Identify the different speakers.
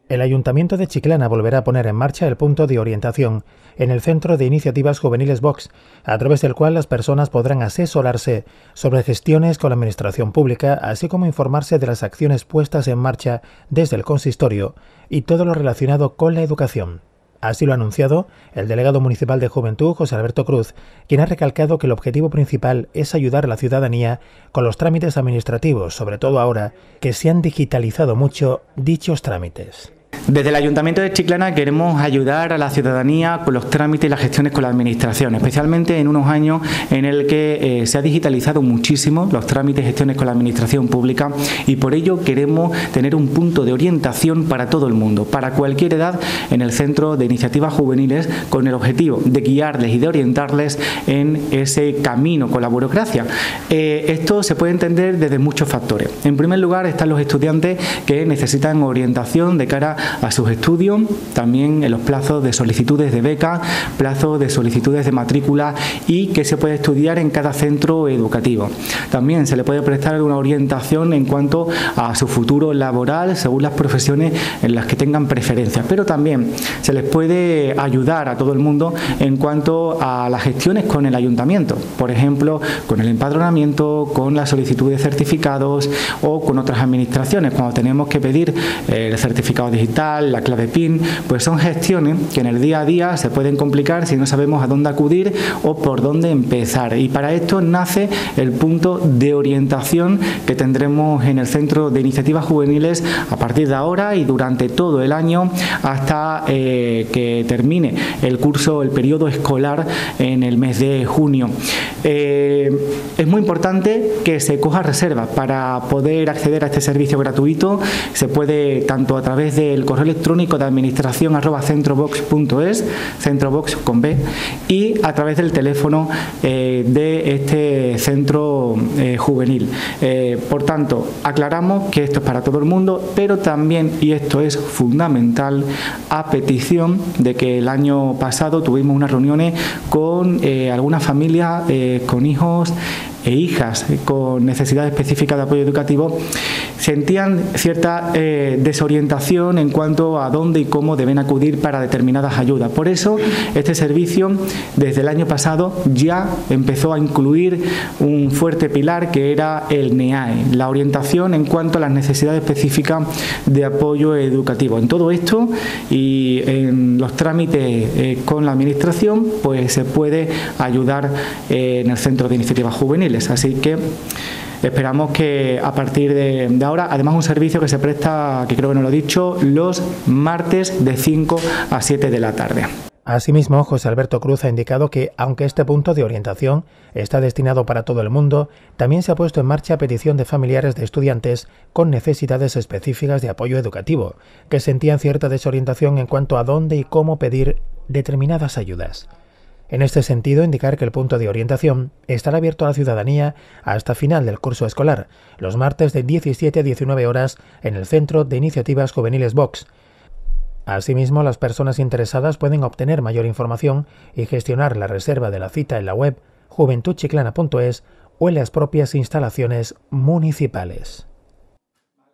Speaker 1: El Ayuntamiento de Chiclana volverá a poner en marcha el punto de orientación en el Centro de Iniciativas Juveniles Vox, a través del cual las personas podrán asesorarse sobre gestiones con la Administración Pública, así como informarse de las acciones puestas en marcha desde el consistorio y todo lo relacionado con la educación. Así lo ha anunciado el delegado municipal de Juventud, José Alberto Cruz, quien ha recalcado que el objetivo principal es ayudar a la ciudadanía con los trámites administrativos, sobre todo ahora que se han digitalizado mucho dichos trámites.
Speaker 2: Desde el Ayuntamiento de Chiclana queremos ayudar a la ciudadanía con los trámites y las gestiones con la Administración, especialmente en unos años en el que se ha digitalizado muchísimo los trámites y gestiones con la Administración Pública, y por ello queremos tener un punto de orientación para todo el mundo, para cualquier edad, en el Centro de Iniciativas Juveniles, con el objetivo de guiarles y de orientarles en ese camino con la burocracia. Esto se puede entender desde muchos factores. En primer lugar están los estudiantes que necesitan orientación de cara a sus estudios, también en los plazos de solicitudes de beca, plazos de solicitudes de matrícula y qué se puede estudiar en cada centro educativo. También se le puede prestar una orientación en cuanto a su futuro laboral según las profesiones en las que tengan preferencia, pero también se les puede ayudar a todo el mundo en cuanto a las gestiones con el ayuntamiento, por ejemplo, con el empadronamiento, con la solicitud de certificados o con otras administraciones, cuando tenemos que pedir el certificado digital, la clave PIN, pues son gestiones que en el día a día se pueden complicar si no sabemos a dónde acudir o por dónde empezar. Y para esto nace el punto de orientación que tendremos en el Centro de Iniciativas Juveniles a partir de ahora y durante todo el año hasta que termine el curso, el periodo escolar en el mes de junio. Es muy importante que se coja reserva para poder acceder a este servicio gratuito. Se puede tanto a través del correo electrónico de administración@centrovox.es, centrovox con B, y a través del teléfono de este centro juvenil. Por tanto, aclaramos que esto es para todo el mundo, pero también, y esto es fundamental, a petición de que el año pasado tuvimos unas reuniones con algunas familias con hijos e hijas con necesidades específicas de apoyo educativo, sentían cierta desorientación en cuanto a dónde y cómo deben acudir para determinadas ayudas. Por eso, este servicio, desde el año pasado, ya empezó a incluir un fuerte pilar que era el NEAE, la orientación en cuanto a las necesidades específicas de apoyo educativo. En todo esto y en los trámites con la Administración, pues se puede ayudar en el Centro de Iniciativas Juveniles. Así que esperamos que a partir de ahora, además un servicio que se presta, que creo que no lo he dicho, los martes de 5 a 7 de la tarde.
Speaker 1: Asimismo, José Alberto Cruz ha indicado que, aunque este punto de orientación está destinado para todo el mundo, también se ha puesto en marcha a petición de familiares de estudiantes con necesidades específicas de apoyo educativo, que sentían cierta desorientación en cuanto a dónde y cómo pedir determinadas ayudas. En este sentido, indicar que el punto de orientación estará abierto a la ciudadanía hasta final del curso escolar, los martes de 17 a 19 horas en el Centro de Iniciativas Juveniles Vox. Asimismo, las personas interesadas pueden obtener mayor información y gestionar la reserva de la cita en la web juventudchiclana.es o en las propias instalaciones municipales.